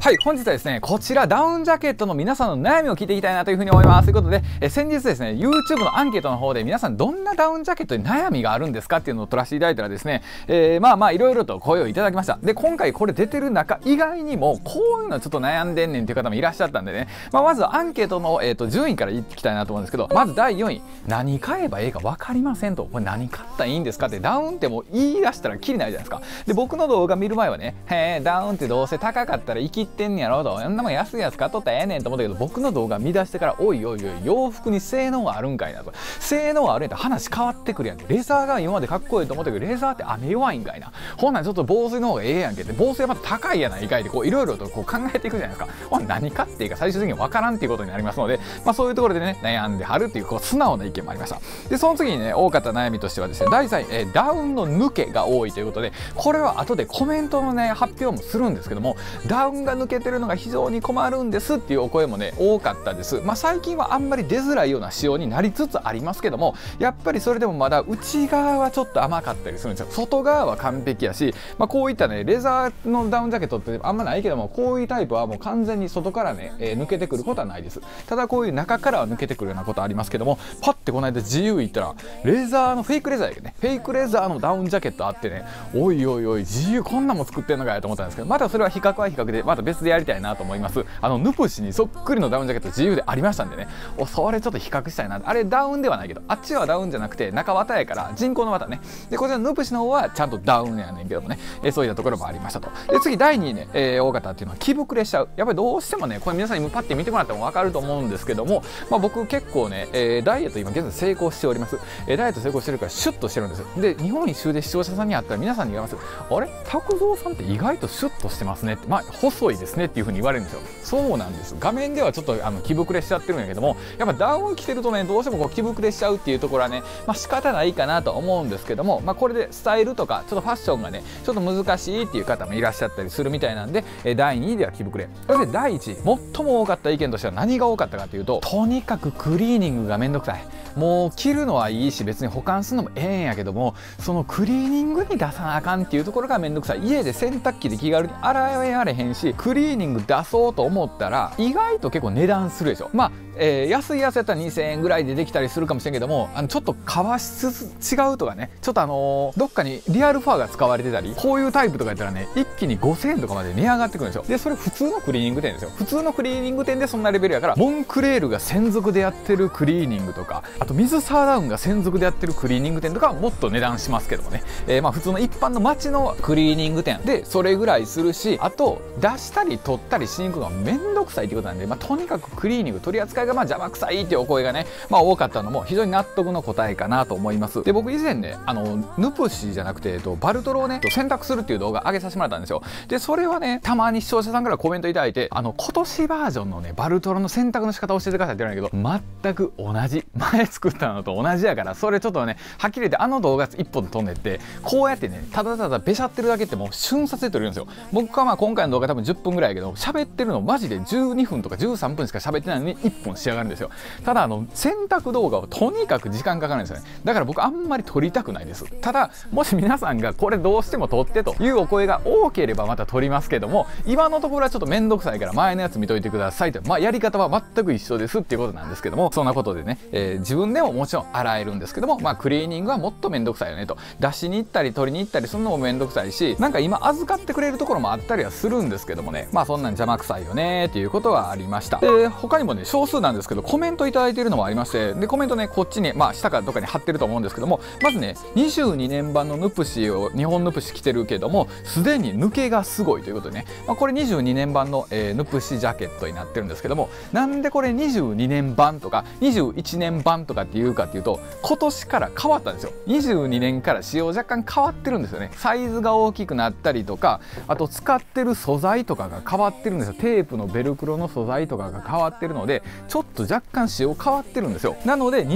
はい、本日はですね、こちらダウンジャケットの皆さんの悩みを聞いていきたいなというふうに思います。ということで、先日ですね、YouTube のアンケートの方で皆さんどんなダウンジャケットに悩みがあるんですかっていうのを取らせていただいたらですね、いろいろと声をいただきました。で、今回これ出てる中以外にも、こういうのちょっと悩んでんねんっていう方もいらっしゃったんでね、まずアンケートの、順位からいきたいなと思うんですけど、まず第4位、何買えばええか分かりませんと。これ何買ったらいいんですかって、ダウンってもう言い出したらキリないじゃないですか。で、僕の動画見る前はね、ダウンってどうせ高かったら生きってんねやろと。そんなもん安いやつ買っとったらええねんと思ったけど、僕の動画見出してから、おいおいおい、洋服に性能あるんかいなと。性能あるんやったら話変わってくるやん。レザーが今までかっこいいと思ったけど、レザーって雨弱いんかいな。ほんなんちょっと防水の方がええやんけって、防水はまた高いやないかいって、こういろいろとこう考えていくじゃないですか。ほん何買っていいか最終的に分からんっていうことになりますので、そういうところでね、悩んではるっていう、こう素直な意見もありました。で、その次にね、多かった悩みとしてはですね、第3位、ダウンの抜けが多いということで、これは後でコメントのね、発表もするんですけども、ダウンが抜けてるのが非常に困るんですっていうお声もね多かったです。最近はあんまり出づらいような仕様になりつつありますけども、やっぱりそれでもまだ内側はちょっと甘かったりするんですよ。外側は完璧やし、こういったねレザーのダウンジャケットってあんまないけども、こういうタイプはもう完全に外からね、抜けてくることはないです。ただこういう中からは抜けてくるようなことありますけども、パッてこの間自由行ったらレザーのフェイクレザーやけどね、フェイクレザーのダウンジャケットあってね、おいおいおい自由こんなも作ってんのかよと思ったんですけど、またそれは比較は比較でまた別でやりたいなと思います。ヌプシにそっくりのダウンジャケット自由でありましたんでね、それちょっと比較したいな。あれダウンではないけど、あっちはダウンじゃなくて中綿やから人工の綿ね。でこちらのヌプシの方はちゃんとダウンやねんけどもね、そういったところもありましたと。で次第2位ね、多かったっていうのは着膨れしちゃう。やっぱりどうしてもね、これ皆さんにパッて見てもらっても分かると思うんですけども、僕結構ね、ダイエット今現在成功しております。ダイエット成功してるからシュッとしてるんですよ。で日本一周で視聴者さんに会ったら皆さんに言われます。あれ拓三さんって意外とシュッとしてますねって、細いですねっていう風に言われるんですよ。そうなんです。画面ではちょっと着膨れしちゃってるんやけども、やっぱダウン着てるとね、どうしてもこう着膨れしちゃうっていうところはね、仕方ないかなと思うんですけども、これでスタイルとかちょっとファッションがねちょっと難しいっていう方もいらっしゃったりするみたいなんで、第2位では着膨れ。そして第1位、最も多かった意見としては何が多かったかというと、とにかくクリーニングがめんどくさい。もう着るのはいいし別に保管するのもええんやけども、そのクリーニングに出さなあかんっていうところがめんどくさい。家で洗濯機で気軽に洗えられへんし、クリーニング出そうと思ったら意外と結構値段するでしょ。安いやつやったら2000円ぐらいでできたりするかもしれんけども、ちょっと革質違うとかね、ちょっとどっかにリアルファーが使われてたり、こういうタイプとかやったらね一気に5000円とかまで値上がってくるんですよ。でそれ普通のクリーニング店ですよ。普通のクリーニング店でそんなレベルやから、モンクレールが専属でやってるクリーニングとか、あと水沢ダウンが専属でやってるクリーニング店とかはもっと値段しますけどもね、普通の一般の街のクリーニング店でそれぐらいするし、あと出したり取ったりしに行くのがめんどくさいっていうことなんで、とにかくクリーニング取り扱いが邪魔くさいっていうお声がね、多かったのも非常に納得の答えかなと思います。で僕以前ね、ヌプシじゃなくてバルトロをね洗濯するっていう動画上げさせてもらったんですよ。でそれはね、たまに視聴者さんからコメントいただいて、今年バージョンのねバルトロの洗濯の仕方を教えてくださいって言われるけど、全く同じ、前作ったのと同じやから、それちょっとねはっきり言って動画1本飛んでって、こうやってねただただべしゃってるだけってもう瞬殺で撮れるんですよ。僕は今回の動画多分10分ぐらいやけど、喋ってるのマジで12分とか13分しか喋ってないのに1本仕上がるんですよ。ただ洗濯動画はとにかく時間かかるんですよね。だから僕あんまり撮りたくないです。ただもし皆さんがこれどうしても撮ってというお声が多ければまた撮りますけども、今のところはちょっと面倒くさいから前のやつ見といてくださいと、やり方は全く一緒ですっていうことなんですけども、そんなことでね、自分でももちろん洗えるんですけども、クリーニングはもっと面倒くさいよねと、出しに行ったり取りに行ったりするのも面倒くさいし、なんか今預かってくれるところもあったりはするんですけどもね、そんなん邪魔くさいよねっていうことはありました。で他にもね少数なんですけどコメントいただいているのもありまして、でコメントねこっちに下かどっかに貼ってると思うんですけども、まずね22年版のヌプシを日本ヌプシ着てるけどもすでに抜けがすごいということでね、これ22年版の、ヌプシジャケットになってるんですけども、なんでこれ22年版とか21年版とかっていうかっていうと、今年から変わったんですよ。22年から仕様若干変わってるんですよね。サイズが大きくなったりとか、あと使ってる素材とかが変わってるんですよ。テープのベルクロの素材とかが変わってるので、ちょっと若干仕様変わってるんですよ。なので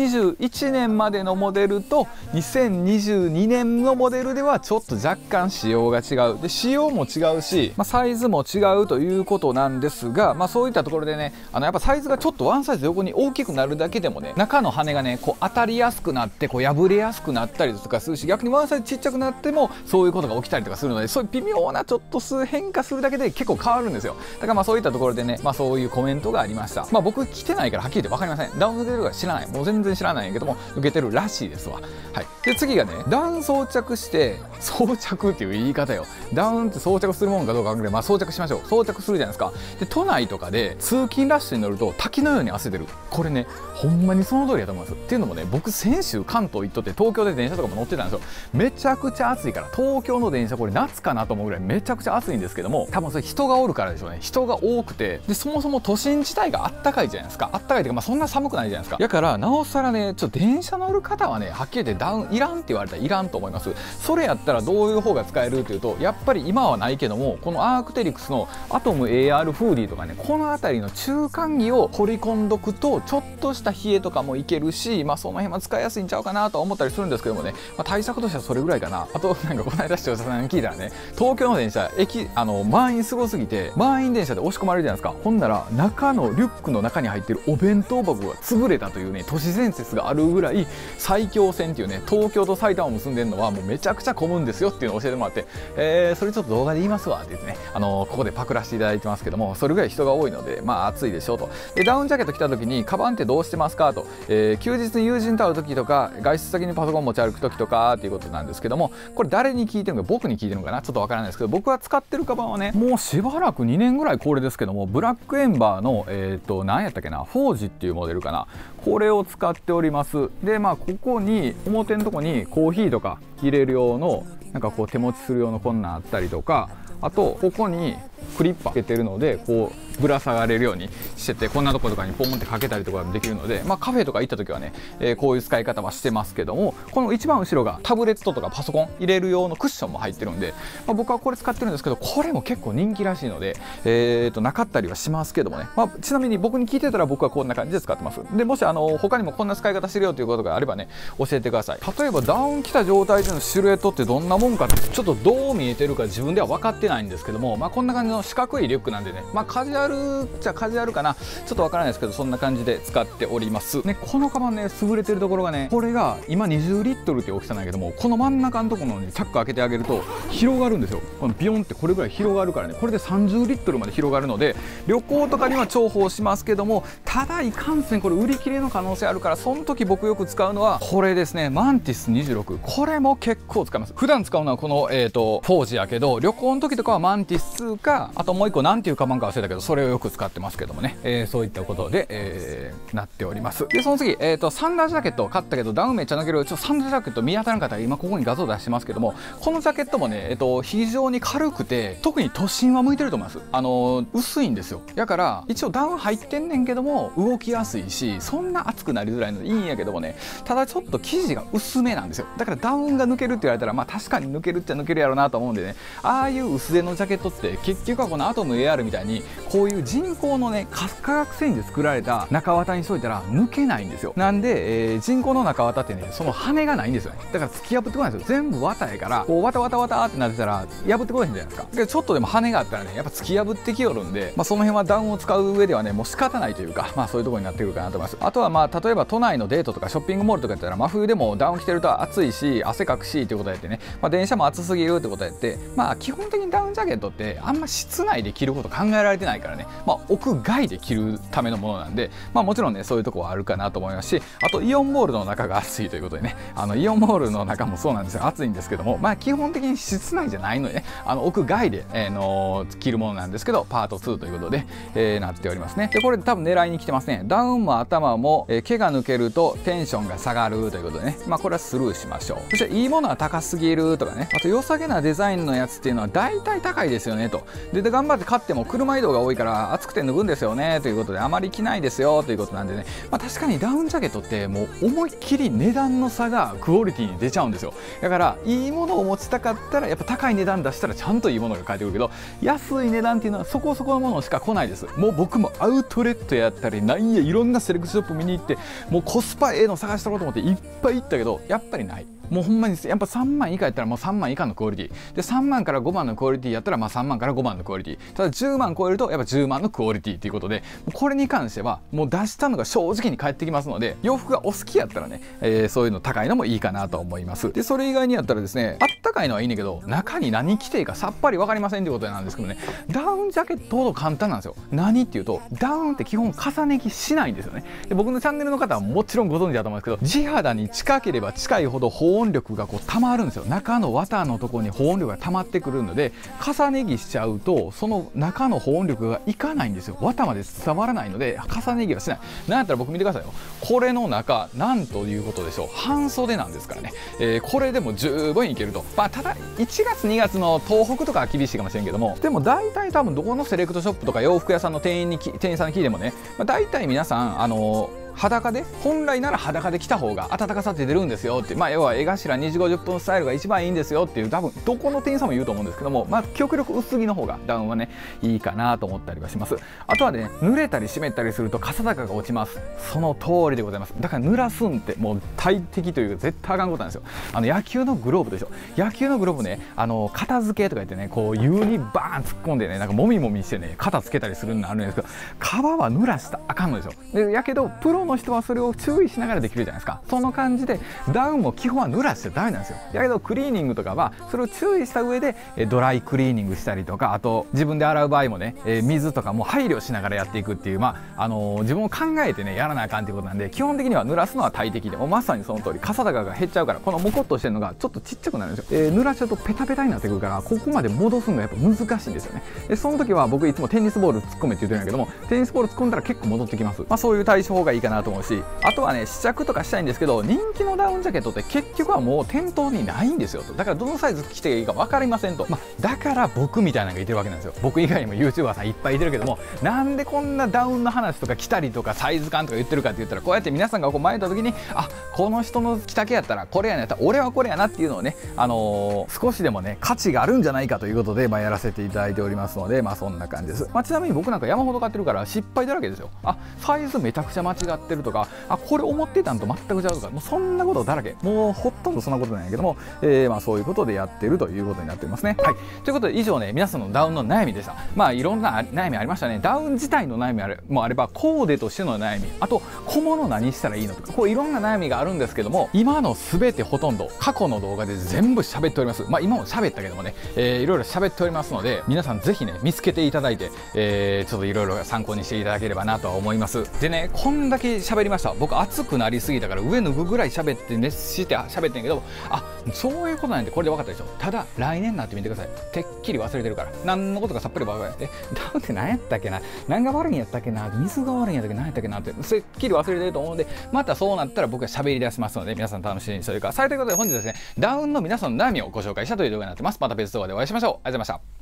2021年までのモデルと2022年のモデルではちょっと若干仕様が違う。で仕様も違うし、サイズも違うということなんですが、そういったところでね、やっぱサイズがちょっとワンサイズ横に大きくなるだけでもね、中の羽がねこう当たりやすくなってこう破れやすくなったりとかするし、逆にワンサイズちっちゃくなってもそういうことが起きたりとかするので、そういう微妙なちょっと変化するだけでで結構変わるんですよ。だからまあそういったところでね、まあそういうコメントがありました。まあ僕着てないからはっきり言って分かりません。ダウン抜けてるか知らない。もう全然知らないんやけども、抜けてるらしいですわ。はい。で次がね、ダウン装着して、装着っていう言い方よ。ダウンって装着するもんかどうかわかんないけど、まあ装着しましょう。装着するじゃないですか。で都内とかで通勤ラッシュに乗ると滝のように汗出る。これね、ほんまにその通りだと思います。っていうのもね、僕先週関東行っとって東京で電車とかも乗ってたんですよ。めちゃくちゃ暑いから、東京の電車これ夏かなと思うぐらいめちゃくちゃ暑いんですけども、多分それ人がおるからでしょうね。人が多くて、でそもそも都心自体があったかいじゃないですか。あったかいというか、まあそんな寒くないじゃないですか。だからなおさらね、ちょっと電車乗る方はね、はっきり言ってダウンいらんって言われたらいらんと思います。それやったらどういう方が使えるっていうと、やっぱり今はないけども、このアークテリクスのアトム AR フーディーとかね、この辺りの中間着を掘り込んどくとちょっとした冷えとかもいけるし、まあその辺は使いやすいんちゃうかなと思ったりするんですけどもね、まあ、対策としてはそれぐらいかな。あとなんかこの間視聴者さんに聞いたらね、東京の電車満員すごすぎて満員電車で押し込まれるじゃないですか。ほんなら中のリュックの中に入ってるお弁当箱が潰れたというね、都市伝説があるぐらい埼京線っていうね、東京と埼玉を結んでるのはもうめちゃくちゃ混むんですよっていうのを教えてもらって、それちょっと動画で言いますわって言ってね、ここでパクらせていただいてますけども、それぐらい人が多いのでまあ暑いでしょうと。でダウンジャケット着た時にカバンってどうしてますかと、休日に友人と会う時とか外出先にパソコン持ち歩く時とかっていうことなんですけども、これ誰に聞いてるのか、僕に聞いてるのかな、ちょっとわからないですけど、僕は使ってるカバンはね、もうしばらく2年ぐらいこれですけども、ブラックエンバーの何やったっけな、フォージっていうモデルかな、これを使っております。でまあここに表のとこにコーヒーとか入れる用のなんかこう手持ちする用のこんなんあったりとか、あとここにクリッパーつけてるのでこうぶら下がれるようにしてて、こんなとことかにポンってかけたりとかできるので、まあ、カフェとか行った時はね、こういう使い方はしてますけども、この一番後ろがタブレットとかパソコン入れる用のクッションも入ってるんで、まあ、僕はこれ使ってるんですけど、これも結構人気らしいので、なかったりはしますけどもね、まあ、ちなみに僕に聞いてたら僕はこんな感じで使ってます。でもし他にもこんな使い方してるよということがあればね、教えてください。例えばダウン着た状態でのシルエットってどんなもんかってちょっとどう見えてるか自分では分かってないんですけども、まあ、こんな感じの四角いリュックなんでね、まあ、カジュアルじゃカジュアルかな、ちょっとわからないですけど、そんな感じで使っておりますね。このカバンね、優れてるところがね、これが今20リットルって大きさなんやけども、この真ん中のところにチャック開けてあげると広がるんですよ。このビヨンってこれぐらい広がるからね、これで30リットルまで広がるので、旅行とかには重宝しますけども、ただいかんせんこれ売り切れの可能性あるから、その時僕よく使うのはこれですね、マンティス26。これも結構使います。普段使うのはこのフォージやけど、旅行の時とかはマンティスか、あともう一個なんていうカバンか忘れたけど、それをよく使ってますけどもね、そういったことで、なっております。でその次、サンダージャケットを買ったけどダウンめっちゃ抜ける、ちょっとサンダージャケット見当たらなかったら今ここに画像出してますけども、このジャケットもね、非常に軽くて、特に都心は向いてると思います。薄いんですよ。だから一応ダウン入ってんねんけども動きやすいし、そんな熱くなりづらいのでいいんやけどもね、ただちょっと生地が薄めなんですよ。だからダウンが抜けるって言われたら、まあ確かに抜けるっちゃ抜けるやろうなと思うんでね、ああいう薄手のジャケットって結局はこのアトム AR みたいにこういう人工のね化学繊維で作られた中綿にしといたら抜けないんですよ。なんで、人工の中綿ってね、その羽がないんですよね。だから突き破ってこないんですよ。全部綿やから、こうワタワタワタってなってたら破ってこないんじゃないですか。でちょっとでも羽があったらね、やっぱ突き破ってきよるんで、まあ、その辺はダウンを使う上ではね、もう仕方ないというか、まあそういうところになってくるかなと思います。あとはまあ例えば都内のデートとかショッピングモールとかやったら、真冬でもダウン着てると暑いし汗かくしということやってね、まあ、電車も暑すぎるってことやって、まあ基本的にダウンジャケットってあんま室内で着ること考えられてないからね、まあ屋外で着るためのものなんで、まあもちろんねそういうとこはあるかなと思いますし、あとイオンモールの中が暑いということでね、イオンモールの中もそうなんですよ、暑いんですけども、まあ基本的に室内じゃないのでね、屋外で、着るものなんですけど、パート2ということで、なっておりますね。でこれ多分狙いに来てますね。ダウンも頭も、毛が抜けるとテンションが下がるということでね、まあこれはスルーしましょう。そしていいものは高すぎるとかね、あと良さげなデザインのやつっていうのは大体高いですよねと。で頑張って買っても車移動が多いから暑くて脱ぐんですよねということで、あまり着ないですよということなんでね、まあ確かにダウンジャケットってもう思いっきり値段の差がクオリティに出ちゃうんですよ。だからいいものを持ちたかったらやっぱ高い値段出したらちゃんといいものが返ってくるけど、安い値段っていうのはそこそこのものしか来ないです。もう僕もアウトレットやったりなんやいろんなセレクトショップ見に行って、もうコスパええの探したろうと思っていっぱい行ったけどやっぱりない。 もうほんまにやっぱ3万以下やったらもう3万以下のクオリティで、3万から5万のクオリティやったらまあ3万から5万のクオリティ、ただ10万超えるとやっぱ10万のクオリティということで、これに関してはもう出したのが正直に返ってきますので、洋服がお好きやったらね、そういうの高いのもいいかなと思います。でそれ以外にやったらですね、あったかいのはいいねんけど中に何着ていいかさっぱり分かりませんってことなんですけどね、ダウンジャケットほど簡単なんですよ。何っていうと、ダウンって基本重ね着しないんですよね。で僕のチャンネルの方はもちろんご存知だと思うんですけど、地肌に近ければ近いほど保温力がこう溜まるんですよ。中の綿のところに保温力が溜まってくるので、重ね着しちゃうとその中の保温力がいかないんですよ。綿まで伝わらないので重ね着はしない。なんやったら僕見てくださいよ、これの中なんということでしょう、半袖なんですからね、これでも十分いけると。まあただ1月2月の東北とかは厳しいかもしれんけども、でも大体多分どこのセレクトショップとか洋服屋さんの店員さんに聞いてもね、大体皆さん裸で、本来なら裸で着た方が暖かさって出るんですよって、まあ要は絵頭2時50分スタイルが一番いいんですよっていう、多分どこの店員さんも言うと思うんですけども、まあ極力薄着の方がダウンはねいいかなと思ったりはします。あとはね、濡れたり湿ったりすると傘高が落ちます。その通りでございます。だから濡らすんってもう大敵というか絶対あかんことなんですよ。野球のグローブでしょ、野球のグローブね、片付けとか言ってね、こう湯にバーン突っ込んでね、なんかもみもみしてね肩つけたりするのあるんですけど、皮は濡らしたらあかんのですよ。でやけどプロの人はそれを注意しながらできるじゃないですか。その感じでダウンも基本は濡らしてダメなんですよ。だけどクリーニングとかはそれを注意した上でドライクリーニングしたりとか、あと自分で洗う場合もね、水とかも配慮しながらやっていくっていう、自分を考えてねやらなあかんっていうことなんで、基本的には濡らすのは大敵で、もうまさにその通り、傘高が減っちゃうから、このモコっとしてるのがちょっとちっちゃくなるんですよ。濡らしちゃうとペタペタになってくるから、ここまで戻すのがやっぱ難しいんですよね。でその時は僕いつもテニスボール突っ込めって言ってるんだけども、テニスボール突っ込んだら結構戻ってきます。そういう対処法がいいかなと思うし、あとはね試着とかしたいんですけど、人気のダウンジャケットって結局はもう店頭にないんですよと。だからどのサイズ着ていいか分かりませんと、だから僕みたいなのがいてるわけなんですよ。僕以外にも YouTuber さんいっぱいいてるけども、なんでこんなダウンの話とか着たりとかサイズ感とか言ってるかって言ったら、こうやって皆さんがこう前にた時に、この人の着丈やったらこれやねやったら俺はこれやなっていうのをね、少しでもね価値があるんじゃないかということで、やらせていただいておりますので、そんな感じです。ちなみに僕なんか山ほど買ってるから失敗だらけですよ。サイズめちゃくちゃ間違ってるとか、これ思ってたんと全く違うとか、もうそんなことだらけ、もうほとんどそんなことないけども、そういうことでやってるということになっておりますね。はい、ということで以上ね、皆さんのダウンの悩みでした。いろんな悩みありましたね。ダウン自体の悩みもあれば、コーデとしての悩み、あと小物何したらいいのとか、こういろんな悩みがあるんですけども、今の全てほとんど過去の動画で全部喋っております。今も喋ったけどもね、いろいろ喋っておりますので、皆さんぜひね見つけていただいて、ちょっといろいろ参考にしていただければなとは思います。でね、こんだけ喋りました。僕暑くなりすぎたから上脱ぐぐらい喋って熱して喋ってんけど、そういうことなんてこれで分かったでしょ。ただ来年になってみてください。てっきり忘れてるから、何のことかさっぱり分からない。ダウンって何やったっけな、何が悪いんやったっけな、水が悪いんやったっけ、何やったっけなっててっきり忘れてると思うので、またそうなったら僕が喋り出しますので、皆さん楽しみにしておいてください。ということで本日ですね、ダウンの皆さんの悩みをご紹介したという動画になってます。また別動画でお会いしましょう。ありがとうございました。